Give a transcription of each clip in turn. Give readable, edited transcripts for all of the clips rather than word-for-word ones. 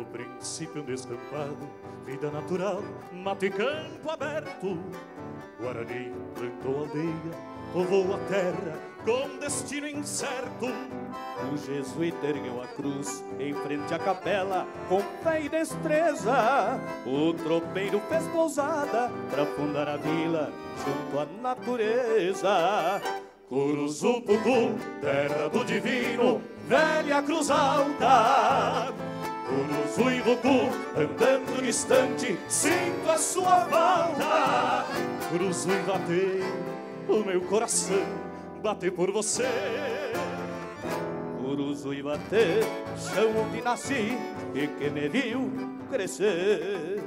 No princípio um descampado, vida natural, mato e campo aberto. Guarani plantou aldeia, povoou a terra com destino incerto. O jesuíta ergueu a cruz em frente à capela com fé e destreza. O tropeiro fez pousada para fundar a vila junto à natureza. Curuzupucu, terra do divino, velha cruz alta. Curuzuivucu, andando distante, sinto a sua falta. Curuzuivate, o meu coração bate por você. Curuzuivate, chão onde nasci e que me viu crescer.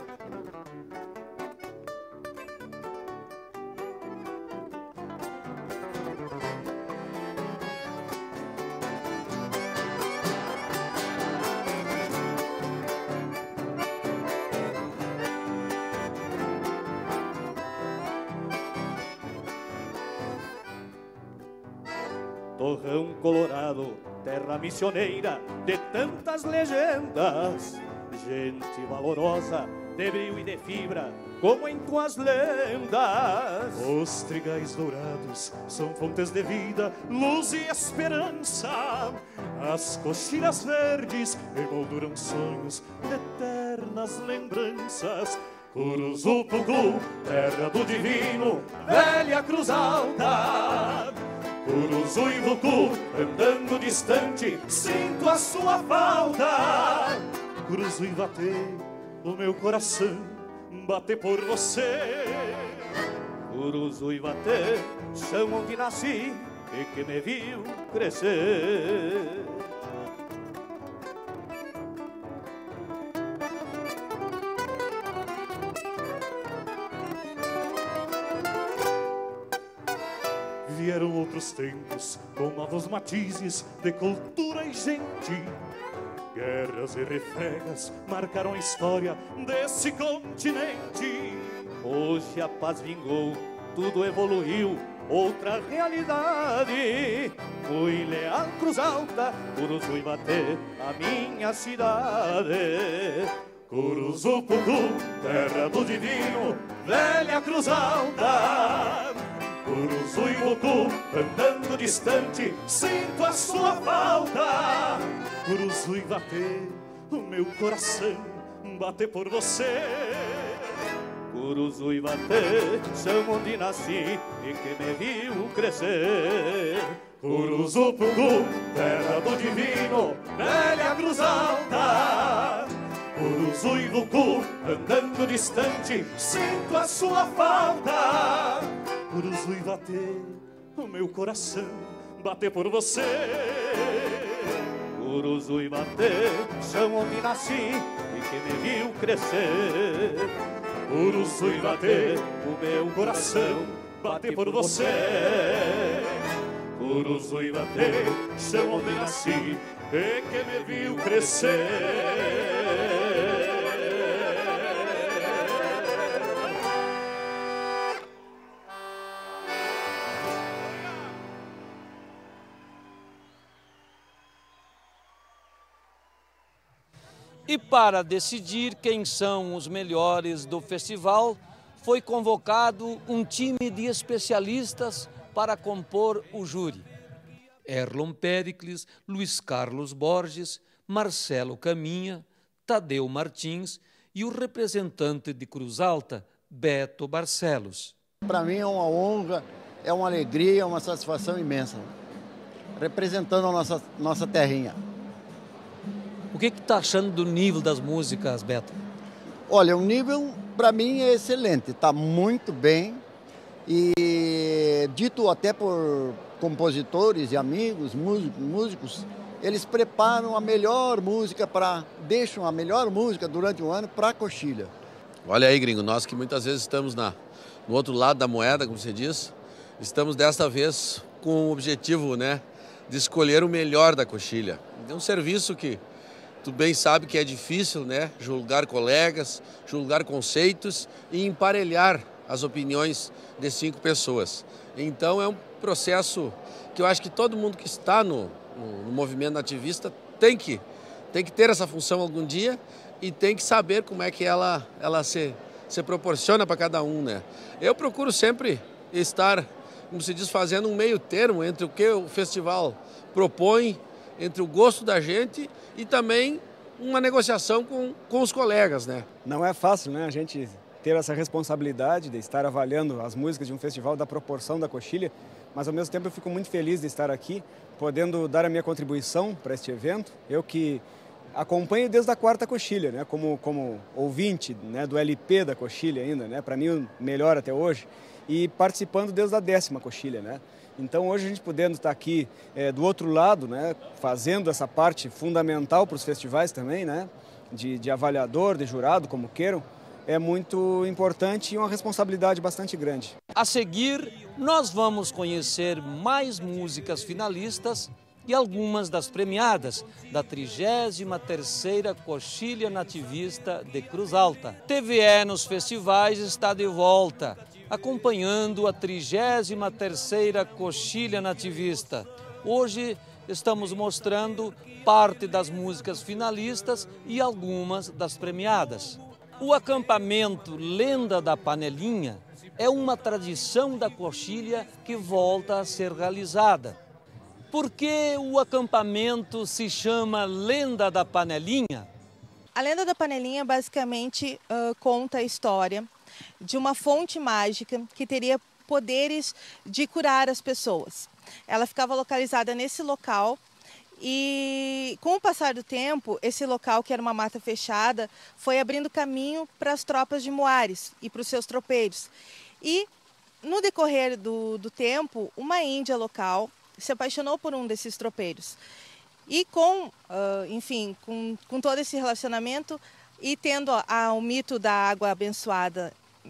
Torrão Colorado, terra missioneira de tantas legendas. Gente valorosa, de brio e de fibra, como em tuas lendas. Os trigais dourados são fontes de vida, luz e esperança. As coxilhas verdes emolduram sonhos de eternas lembranças. Curuzupucu, terra do divino, velha cruz alta. Curuzuivucu, andando distante, sinto a sua falta. Curuzuivate, o meu coração bate por você. Curuzuivate, chão onde nasci e que me viu crescer. Vieram outros tempos com novos matizes de cultura e gente. Guerras e refregas marcaram a história desse continente. Hoje a paz vingou, tudo evoluiu, outra realidade. Fui leal, Cruz Alta, Curuzuivate, a minha cidade. Curuzupucu, terra do divino, velha Cruz Alta. Curuzuivucu, andando distante, sinto a sua falta. Curuzuivate, o meu coração bate por você. Curuzuivate, chão onde nasci e que me viu crescer. Curuzupucu, terra do divino, velha Cruz Alta. Curuzuivucu, andando distante, sinto a sua falta. Curuzuivate, o meu coração bate por você. Curuzuivate, chão onde nasci e que me viu crescer. Curuzuivate, o meu coração bate por você. Curuzuivate, chão onde nasci e que me viu crescer. E para decidir quem são os melhores do festival, foi convocado um time de especialistas para compor o júri. Erlon Pericles, Luiz Carlos Borges, Marcelo Caminha, Tadeu Martins e o representante de Cruz Alta, Beto Barcelos. Para mim é uma honra, é uma alegria, é uma satisfação imensa, representando a nossa terrinha. O que está achando do nível das músicas, Beto? Olha, o nível para mim é excelente, está muito bem e dito até por compositores e amigos, músicos, eles preparam a melhor música deixam a melhor música durante o ano para a coxilha. Olha aí, gringo, nós que muitas vezes estamos no outro lado da moeda, como você diz, estamos desta vez com o objetivo, né, de escolher o melhor da coxilha. É um serviço que tu bem sabe que é difícil, né? Julgar colegas, julgar conceitos e emparelhar as opiniões de 5 pessoas. Então é um processo que eu acho que todo mundo que está no movimento nativista tem que tem que ter essa função algum dia e tem que saber como é que ela se proporciona para cada um, né? Eu procuro sempre estar, como se diz, fazendo um meio termo entre o que o festival propõe, entre o gosto da gente e também uma negociação com os colegas, né? Não é fácil, né, a gente ter essa responsabilidade de estar avaliando as músicas de um festival da proporção da Coxilha, mas ao mesmo tempo eu fico muito feliz de estar aqui, podendo dar a minha contribuição para este evento. Eu que acompanho desde a 4ª Coxilha, né, como ouvinte, né, do LP da Coxilha ainda, né, para mim o melhor até hoje, e participando desde a 10ª Coxilha, né. Então hoje a gente podendo estar aqui do outro lado, né, fazendo essa parte fundamental para os festivais também, né, de avaliador, de jurado, como queiram, é muito importante e uma responsabilidade bastante grande. A seguir, nós vamos conhecer mais músicas finalistas e algumas das premiadas da 33ª Coxilha Nativista de Cruz Alta. TVE nos festivais está de volta, acompanhando a 33ª Coxilha Nativista. Hoje estamos mostrando parte das músicas finalistas e algumas das premiadas. O acampamento Lenda da Panelinha é uma tradição da coxilha que volta a ser realizada. Por que o acampamento se chama Lenda da Panelinha? A Lenda da Panelinha basicamente conta a história de uma fonte mágica que teria poderes de curar as pessoas. Ela ficava localizada nesse local. E com o passar do tempo, esse local, que era uma mata fechada, foi abrindo caminho para as tropas de Moares e para os seus tropeiros. E no decorrer do tempo, uma índia local se apaixonou por um desses tropeiros. E com todo esse relacionamento e tendo o mito da água abençoada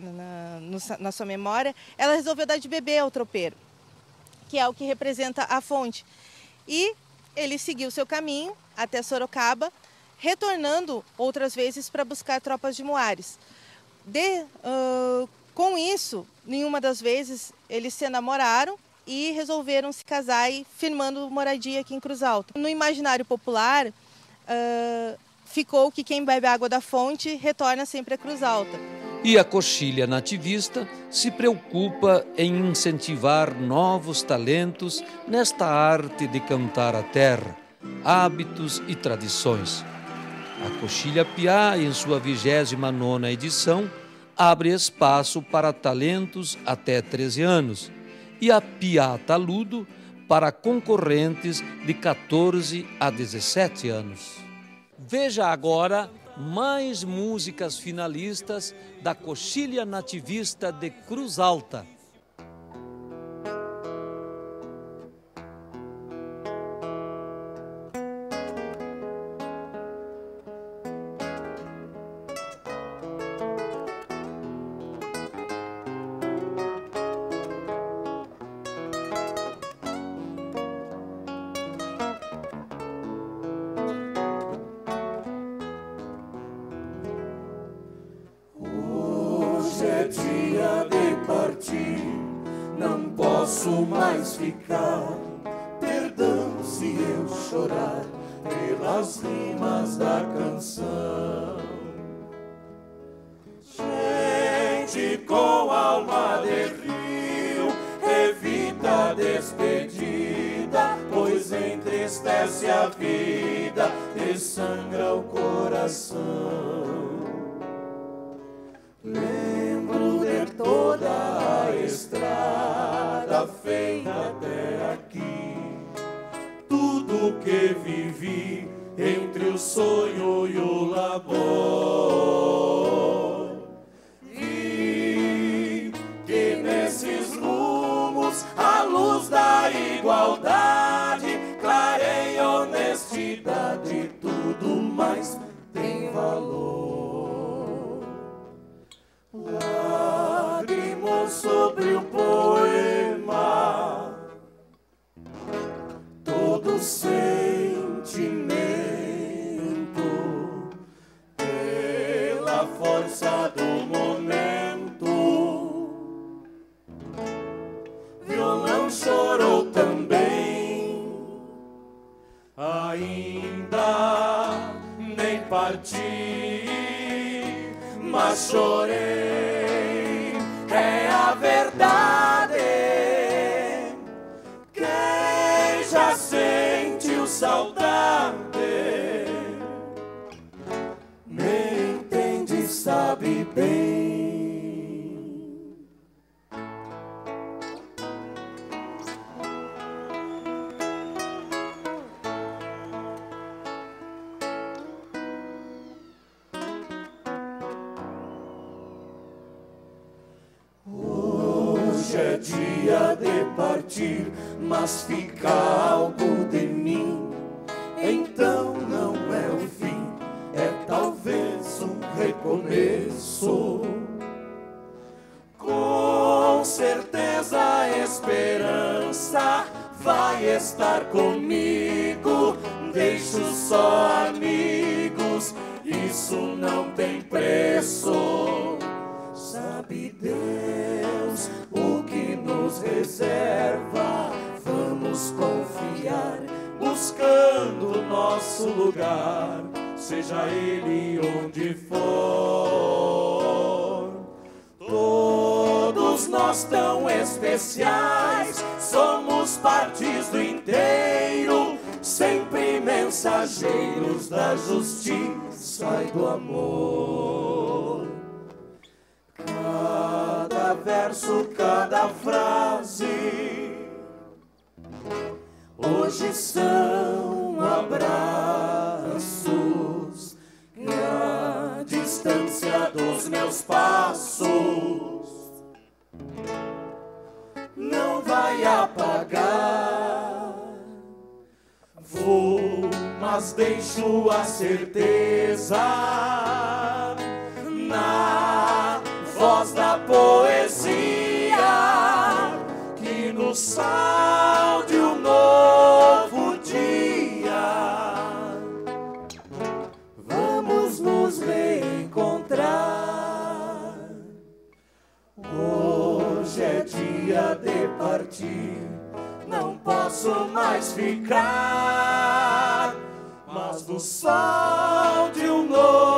na sua memória, ela resolveu dar de beber ao tropeiro, que é o que representa a fonte. E ele seguiu seu caminho até Sorocaba, retornando outras vezes para buscar tropas de Moares. Com isso, nenhuma das vezes eles se namoraram e resolveram se casar e firmando moradia aqui em Cruz Alta. No imaginário popular, ficou que quem bebe água da fonte retorna sempre a Cruz Alta. E a Coxilha Nativista se preocupa em incentivar novos talentos nesta arte de cantar a terra, hábitos e tradições. A Coxilha Piá, em sua 29ª edição, abre espaço para talentos até 13 anos e a Piá Taludo para concorrentes de 14 a 17 anos. Veja agora mais músicas finalistas da Coxilha Nativista de Cruz Alta. É dia de partir, não posso mais ficar. Perdão se eu chorar pelas rimas da canção. Gente com alma de rio, evita a despedida, pois entristece a vida e sangra o coração. Lembro de toda a estrada feita até aqui, tudo que vivi entre o sonho e o labor. Vi que nesses rumos a luz da igualdade clareia honestidade, tudo mais tem valor. Lágrimas sobre o poema, todo sentimento, pela força do momento. Violão chorou também, já chorei, é a verdade. Quem já sentiu saudade, me entende, sabe bem. Hoje é dia de partir, mas fica algo de mim. Então não é o fim, é talvez um recomeço. Com certeza a esperança vai estar comigo. Deixo só amigos, isso não tem preço. Sabe Deus o que nos reserva? Vamos confiar, buscando nosso lugar, seja ele onde for. Todos nós tão especiais, somos partes do inteiro, sempre mensageiros da justiça e do amor. Cada verso, cada frase, hoje são abraços que a distância dos meus passos não vai apagar. Vou, mas deixo a certeza na voz da poesia que nos salde um novo dia. Vamos nos reencontrar. Hoje é dia de partir, não posso mais ficar, mas no sol de um novo